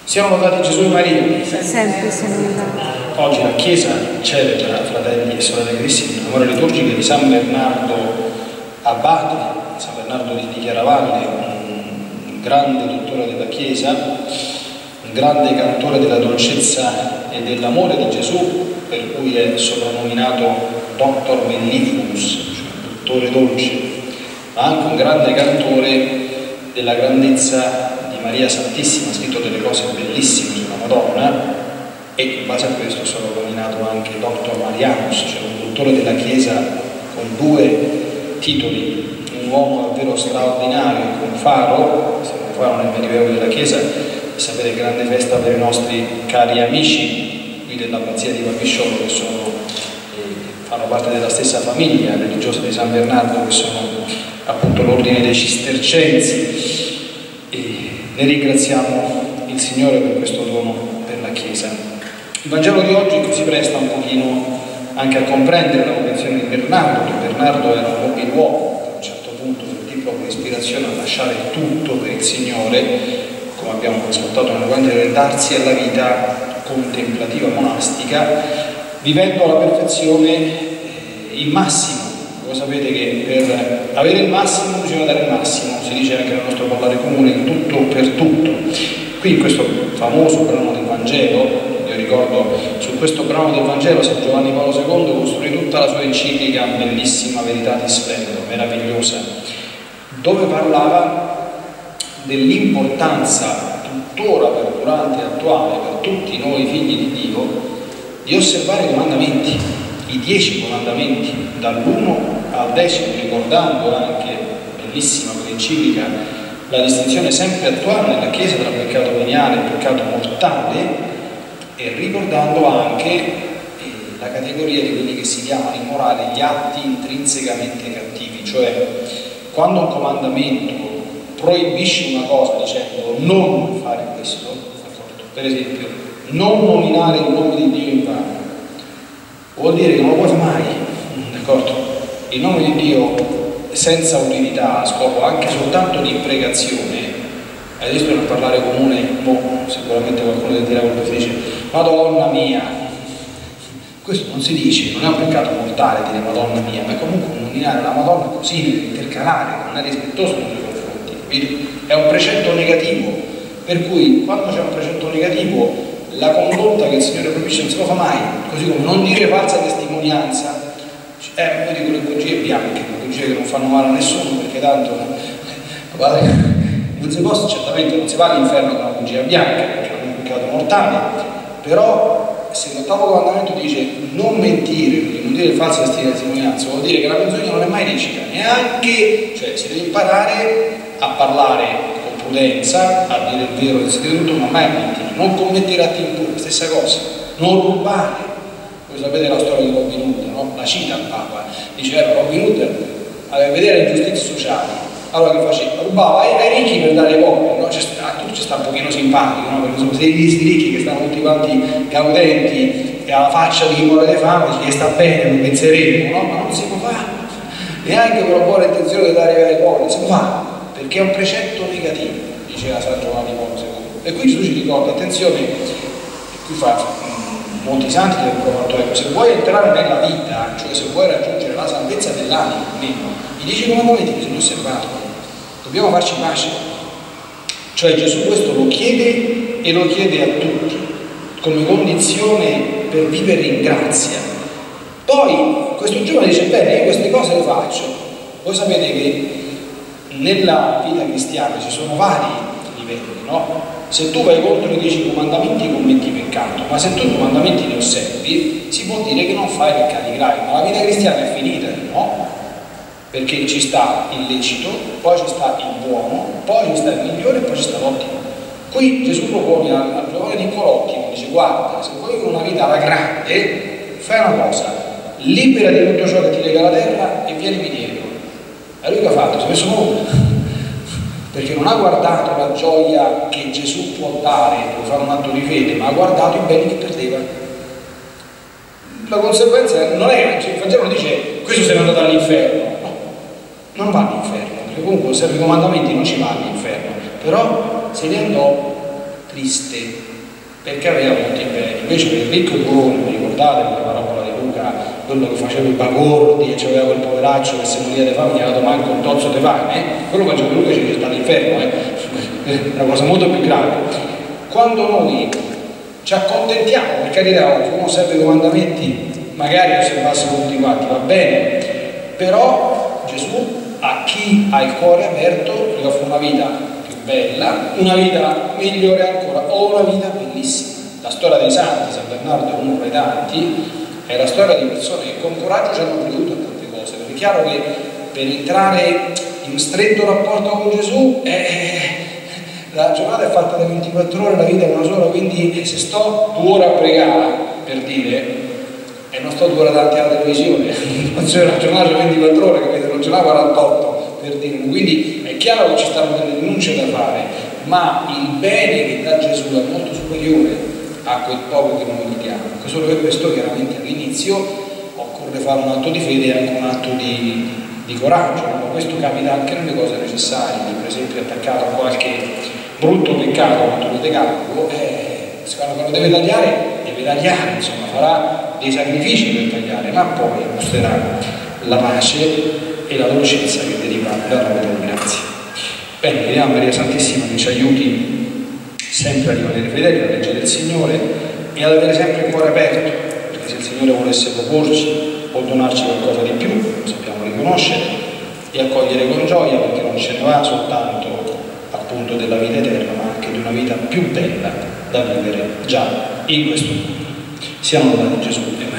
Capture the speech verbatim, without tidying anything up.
Siamo lodati Gesù e Maria. Sempre siamo lodati. Oggi la Chiesa celebra, fratelli e sorelle carissimi, la memoria liturgica di San Bernardo Abate, San Bernardo di Chiaravalle, un grande dottore della Chiesa, un grande cantore della dolcezza e dell'amore di Gesù, per cui è soprannominato Doctor Mellifluus, cioè dottore dolce, ma anche un grande cantore della grandezza di Maria Santissima, ha scritto delle cose bellissime sulla Madonna, e in base a questo sono nominato anche Doctor Marianus, cioè un dottore della Chiesa con due titoli, un uomo davvero straordinario, un faro, siamo un faro nel Medioevo della Chiesa, sapete, grande festa per i nostri cari amici qui dell'abbazia di Valpisciolo, che sono, eh, fanno parte della stessa famiglia religiosa di San Bernardo, che sono appunto l'ordine dei Cistercensi, e ne ringraziamo il Signore per questo dono per la Chiesa. Il Vangelo di oggi si presta un pochino anche a comprendere la vocazione di Bernardo, che Bernardo era un uomo, a un certo punto sentì proprio l'ispirazione a lasciare tutto per il Signore, come abbiamo ascoltato nel Vangelo, e darsi alla vita contemplativa monastica, vivendo alla perfezione il massimo. Voi sapete che per avere il massimo bisogna dare il massimo, si dice anche nel nostro parlare comune, in tutto per tutto. Qui in questo famoso brano del Vangelo, io ricordo su questo brano del Vangelo San Giovanni Paolo secondo costruì tutta la sua enciclica bellissima Veritatis Splendor, meravigliosa, dove parlava dell'importanza tuttora perdurante e attuale per tutti noi figli di Dio di osservare i comandamenti, i dieci comandamenti, dall'uno al decimo, ricordando anche, bellissima quell'enciclica, la distinzione sempre attuale nella Chiesa tra peccato veniale e peccato mortale, e ricordando anche eh, la categoria di quelli che si chiamano in morale gli atti intrinsecamente cattivi, cioè quando un comandamento proibisce una cosa dicendo non fare questo, d'accordo? Per esempio non nominare il nome di Dio in vano, vuol dire che non lo puoi mai, d'accordo? Il nome di Dio senza utilità, a scopo anche soltanto di imprecazione. Hai visto nel parlare comune, boh, sicuramente qualcuno ti dirà quello che si dice, Madonna mia, questo non si dice, non è un peccato mortale dire Madonna mia, ma è comunque nominare la Madonna così, intercalare, non è rispettoso nei suoi confronti, capito? È un precetto negativo, per cui quando c'è un precetto negativo la condotta che il Signore proibisce non si può fare mai, così come non dire falsa testimonianza. Eh, io dico le bugie bianche, le bugie che non fanno male a nessuno, perché tanto non si può, certamente non si va all'inferno con una bugia bianca, perché è un peccato mortale, però se l'ottavo comandamento dice non mentire, quindi non dire falsa testimonianza, vuol dire che la menzogna non è mai lecita, neanche, cioè si deve imparare a parlare con prudenza, a dire il vero del segreto, ma mai a mentire, non commettere atti impuri, stessa cosa, non rubare. Voi sapete la storia di Robin Hood, no? La cita il Papa, diceva Robin Hood aveva vedere le ingiustizie sociali, allora che faceva? Rubava ai, ai ricchi per dare ai poveri, no? A tutti ci sta un pochino simpatico, no? Perché sono questi ricchi che stanno tutti quanti gaudenti e alla faccia di chi muore di fame, chi sta bene, lo penseremo, no? Ma non si può fare, neanche con la buona intenzione di dare ai poveri, non si può fare, perché è un precetto negativo, diceva San Giovanni Paolo secondo. E qui Gesù ci ricorda, attenzione, e qui fa molti santi del provato, ecco, se vuoi entrare nella vita, cioè se vuoi raggiungere la salvezza dell'anima, almeno i dieci comandamenti bisogna osservarli, dobbiamo farci pace, cioè Gesù questo lo chiede e lo chiede a tutti come condizione per vivere in grazia. Poi questo giovane dice bene, io queste cose le faccio, voi sapete che nella vita cristiana ci sono vari livelli, no? Se tu vai contro i dieci comandamenti commetti peccato, ma se tu i comandamenti li osservi si può dire che non fai peccati gravi, ma la vita cristiana è finita, no? Perché ci sta il lecito, poi ci sta il buono, poi ci sta il migliore e poi ci sta l'ottimo. Qui Gesù propone al, al giovane Niccolò, dice guarda, se vuoi con una vita alla grande, fai una cosa, libera di tutto ciò che ti lega alla terra e vienimi dietro. E lui che ha fatto? Si è messo nulla. Perché non ha guardato la gioia che Gesù può dare per fare un atto di fede, ma ha guardato i beni che perdeva. La conseguenza non è, cioè, il Vangelo non dice questo se ne è andato all'inferno, no, non va all'inferno, perché comunque osserva i comandamenti non ci va all'inferno, però se ne andò triste, perché aveva molti beni. Invece per il ricco burone, vi ricordate quella parabola di Luca, quello che faceva i bagordi e c'aveva quel poveraccio che se moriva di fame gli ha dato manco un tozzo di pane, eh? Quello faceva Luca ci sta all'inferno, eh? È una cosa molto più grave. Quando noi ci accontentiamo, per carità, se uno serve i comandamenti, magari osservassimo tutti quanti, va bene, però Gesù a chi ha il cuore aperto gli offre una vita più bella, una vita migliore ancora, o una vita bellissima. La storia dei santi, San Bernardo è uno tra i tanti, è la storia di persone che con coraggio ci hanno creduto a tante cose, perché è chiaro che per entrare in stretto rapporto con Gesù eh, la giornata è fatta da ventiquattro ore, la vita è una sola, quindi se sto due ore a pregare, per dire, e non sto due ore davanti alla televisione, non c'è una giornata da ventiquattro ore, capite? Non ce l'ha quarantotto, per dire. Quindi è chiaro che ci stanno delle rinunce da fare, ma il bene che dà Gesù è molto superiore a quel poco che noi gli diamo. Solo per questo chiaramente all'inizio occorre fare un atto di fede e anche un atto di, di coraggio, ma questo capita anche nelle cose necessarie. Per esempio attaccato a qualche brutto peccato quanto il decalogo, eh, quando deve tagliare deve tagliare, insomma farà dei sacrifici per tagliare, ma poi mostrerà la pace e la dolcezza che deriva dalla vera grazia. Bene, chiediamo a Maria Santissima che ci aiuti sempre a rimanere fedeli alla legge del Signore e ad avere sempre il cuore aperto, perché se il Signore volesse proporci o donarci qualcosa di più, lo sappiamo riconoscere e accogliere con gioia, perché non ce ne va soltanto appunto della vita eterna, ma anche di una vita più bella da vivere già in questo mondo. Siamo lodati Gesù.